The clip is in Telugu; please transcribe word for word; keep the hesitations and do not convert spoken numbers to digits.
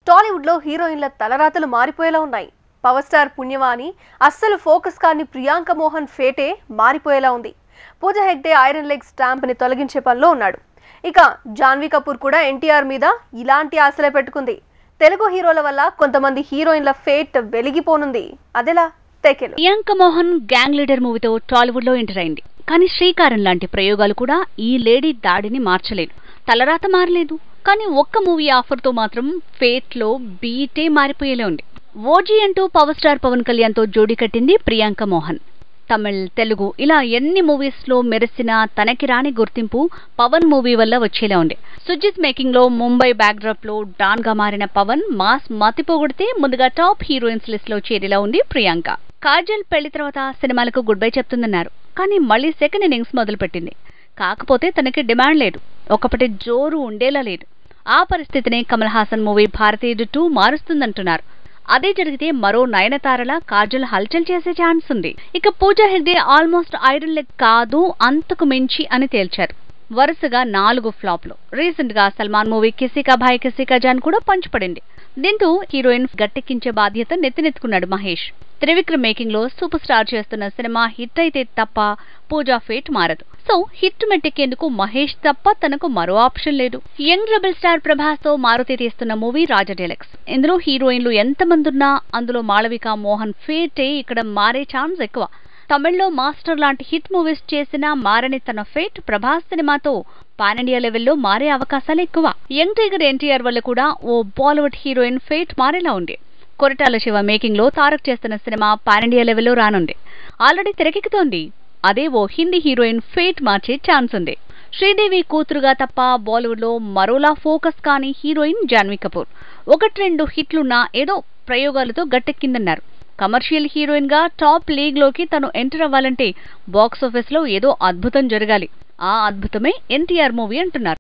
టాలీవుడ్ లో హీరోయిన్ల తలరాతలు మారిపోయేలా ఉన్నాయి. పవర్ స్టార్ పుణ్యవాని అస్సలు ఫోకస్ కాని ప్రియాంక మోహన్ ఫేటే మారిపోయేలా ఉంది. Pooja Hegde iron leg stamp ని తొలగించే పనిలో ఉన్నాడు. ఇక జాన్వీ కపూర్ కూడా ఎన్టీఆర్ మీద ఇలాంటి ఆశలే పెట్టుకుంది. తెలుగు హీరోల వల్ల కొంతమంది హీరోయిన్ల ఫేట్ వెలిగిపోనుంది. అదెలా? తెకెలు. ప్రియాంక మోహన్ గ్యాంగ్ లీడర్ మూవీతో టాలీవుడ్ లో ఎంటర్ అయింది. కానీ శ్రీకారం లాంటి ప్రయోగాలు కూడా ఈ లేడీ దాడిని మార్చలేదు. తలరాత మారలేదు. కానీ ఒక్క మూవీ ఆఫర్ తో మాత్రం ఫేట్ లో బీటే మారిపోయేలా ఉంది. ఓజీ అంటూ పవర్ స్టార్ పవన్ కళ్యాణ్ తో జోడీ కట్టింది ప్రియాంక మోహన్. తమిళ్, తెలుగు ఇలా ఎన్ని మూవీస్ లో మెరిసినా తనకి రాని గుర్తింపు పవన్ మూవీ వల్ల వచ్చేలా ఉంది. సుజిత్ మేకింగ్ లో ముంబై బ్యాక్ డ్రాప్ లో డాన్ గా మారిన పవన్ మాస్ మతిపోగొడితే ముందుగా టాప్ హీరోయిన్స్ లిస్ట్ లో చేరేలా ఉంది ప్రియాంక. కాజల్ పెళ్లి తర్వాత సినిమాలకు గుడ్ బై చెప్తుందన్నారు. కానీ మళ్లీ సెకండ్ ఇన్నింగ్స్ మొదలుపెట్టింది. కాకపోతే తనకి డిమాండ్ లేదు. ఒకప్పటి జోరు ఉండేలా లేదు. ఆ పరిస్థితిని కమల్ హాసన్ మూవీ భారతీయుడు టూ మారుస్తుందంటున్నారు. అదే జరిగితే మరో నయనతారలా కాజల్ హల్చల్ చేసే ఛాన్స్ ఉంది. ఇక Pooja Hegde almost iron leg కాదు, అంతకు మించి అని తేల్చారు. వరుసగా నాలుగు ఫ్లాప్లు. రీసెంట్ గా సల్మాన్ మూవీ కిసీ కా భాయ్ కిసీ కా జాన్ కూడా పంచిపడింది. దీంతో హీరోయిన్ గట్టెక్కించే బాధ్యత నెత్తినెత్తుకున్నాడు మహేష్. త్రివిక్రమ్ మేకింగ్ లో సూపర్ స్టార్ చేస్తున్న సినిమా హిట్ అయితే తప్ప పూజా ఫేట్ మారదు. సో హిట్ మెట్టెక్కేందుకు మహేష్ తప్ప తనకు మరో ఆప్షన్ లేదు. యంగ్ రెబల్ స్టార్ ప్రభాస్ తో మారుతి తీస్తున్న మూవీ రాజా డీలక్స్. ఇందులో హీరోయిన్లు ఎంతమంది ఉన్నా అందులో మాళవిక మోహన్ ఫేటే ఇక్కడ మారే ఛాన్స్ ఎక్కువ. తమిళ్లో మాస్టర్ లాంటి హిట్ మూవీస్ చేసినా మారని తన ఫేట్ ప్రభాస్ సినిమాతో పాన్ ఇండియా లెవెల్లో మారే అవకాశాలు ఎక్కువ. యంగ్ టైగర్ ఎన్టీఆర్ వల్ల కూడా ఓ బాలీవుడ్ హీరోయిన్ ఫేట్ మారేలా ఉంది. కొరటాల శివ మేకింగ్ లో తారక్ చేస్తున్న సినిమా పాన్ ఇండియా లెవెల్లో రానుంది. ఆల్రెడీ తెరకెక్కుతోంది. అదే ఓ హిందీ హీరోయిన్ ఫేట్ మార్చే ఛాన్స్ ఉంది. శ్రీదేవి కూతురుగా తప్ప బాలీవుడ్ లో మరోలా ఫోకస్ కాని హీరోయిన్ జాన్వీ కపూర్. ఒకటి రెండు హిట్లున్నా ఏదో ప్రయోగాలతో గట్టెక్కిందన్నారు. కమర్షియల్ హీరోయిన్ గా టాప్ లీగ్ లోకి తను ఎంటర్ అవ్వాలంటే బాక్సాఫీస్ లో ఏదో అద్భుతం జరగాలి. ఆ అద్భుతమే ఎన్టీఆర్ మూవీ అంటున్నారు.